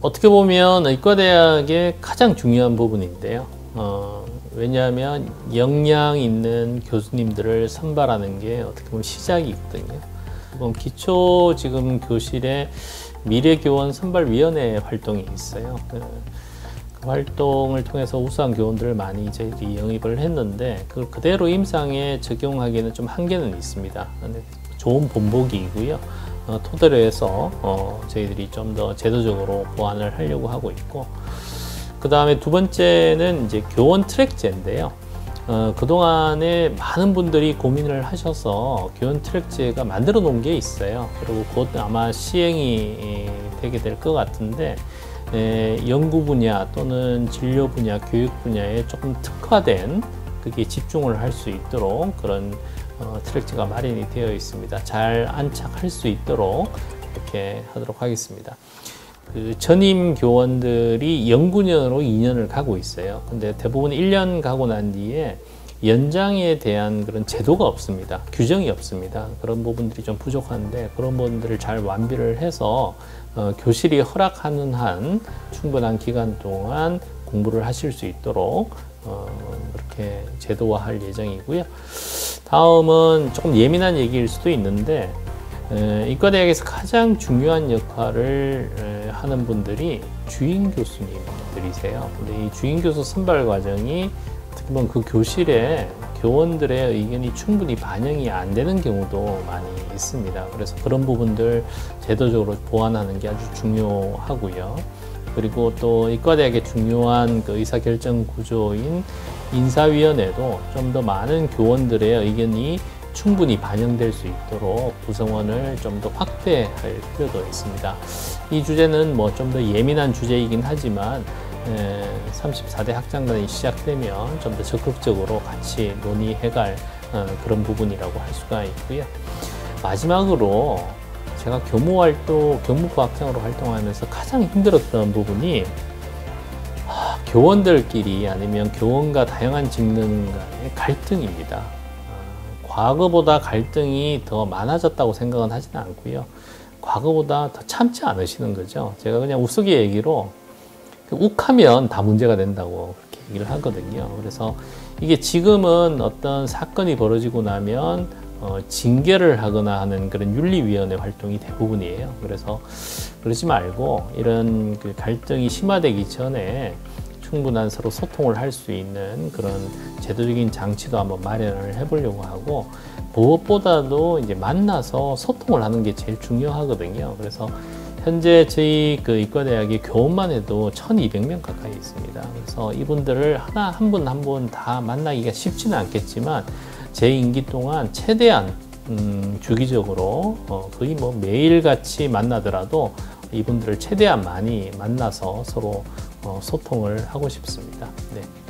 어떻게 보면 의과대학의 가장 중요한 부분인데요. 왜냐하면 역량 있는 교수님들을 선발하는 게 어떻게 보면 시작이거든요. 기초 지금 교실에 미래교원 선발위원회 활동이 있어요. 그 활동을 통해서 우수한 교원들을 많이 저희들이 영입을 했는데 그걸 그대로 임상에 적용하기에는 좀 한계는 있습니다. 좋은 본보기이고요. 토대로 해서 저희들이 좀 더 제도적으로 보완을 하려고 하고 있고, 그 다음에 두 번째는 이제 교원 트랙제인데요. 그동안에 많은 분들이 고민을 하셔서 교원 트랙제가 만들어 놓은 게 있어요. 그리고 곧 아마 시행이 되게 될 것 같은데, 연구 분야 또는 진료 분야, 교육 분야에 조금 특화된 그게 집중을 할 수 있도록 그런 트랙제가 마련이 되어 있습니다. 잘 안착할 수 있도록 이렇게 하도록 하겠습니다. 그 전임 교원들이 연구년으로 2년을 가고 있어요. 근데 대부분 1년 가고 난 뒤에 연장에 대한 그런 제도가 없습니다. 규정이 없습니다. 그런 부분들이 좀 부족한데 그런 부분들을 잘 완비를 해서 교실이 허락하는 한 충분한 기간 동안 공부를 하실 수 있도록 그렇게 제도화할 예정이고요. 다음은 조금 예민한 얘기일 수도 있는데, 의과대학에서 가장 중요한 역할을 하는 분들이 주임 교수님들이세요. 근데 이 주임 교수 선발 과정이 어떻게 보면 그 교실에 교원들의 의견이 충분히 반영이 안 되는 경우도 많이 있습니다. 그래서 그런 부분들 제도적으로 보완하는 게 아주 중요하고요. 그리고 또 의과대학의 중요한 그 의사결정 구조인 인사위원회도 좀 더 많은 교원들의 의견이 충분히 반영될 수 있도록 구성원을 좀 더 확대할 필요도 있습니다. 이 주제는 뭐 좀 더 예민한 주제이긴 하지만 34대 학장단이 시작되면 좀 더 적극적으로 같이 논의해갈 그런 부분이라고 할 수가 있고요. 마지막으로 제가 교무부 학장으로 활동하면서 가장 힘들었던 부분이 교원들끼리 아니면 교원과 다양한 직능 간의 갈등입니다. 과거보다 갈등이 더 많아졌다고 생각은 하지는 않고요. 과거보다 더 참지 않으시는 거죠. 제가 그냥 우스개 얘기로 욱하면 다 문제가 된다고 그렇게 얘기를 하거든요. 그래서 이게 지금은 어떤 사건이 벌어지고 나면 징계를 하거나 하는 그런 윤리위원회 활동이 대부분이에요. 그래서 그러지 말고 이런 그 갈등이 심화되기 전에 충분한 서로 소통을 할 수 있는 그런 제도적인 장치도 한번 마련을 해보려고 하고, 무엇보다도 이제 만나서 소통을 하는 게 제일 중요하거든요. 그래서 현재 저희 그 의과대학의 교원만 해도 1200명 가까이 있습니다. 그래서 이분들을 한 분 한 분 다 만나기가 쉽지는 않겠지만 제 임기 동안 최대한 주기적으로 거의 뭐 매일같이 만나더라도 이분들을 최대한 많이 만나서 서로 소통을 하고 싶습니다. 네.